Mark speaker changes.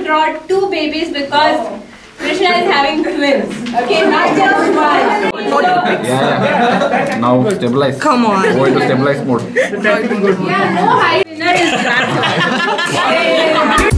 Speaker 1: to draw two babies because Krishna is having twins. Okay, not just one.
Speaker 2: Yeah. Now stabilize.
Speaker 3: Come on.
Speaker 2: Go into stabilize mode.
Speaker 1: Yeah, no high. Winner is Ratu.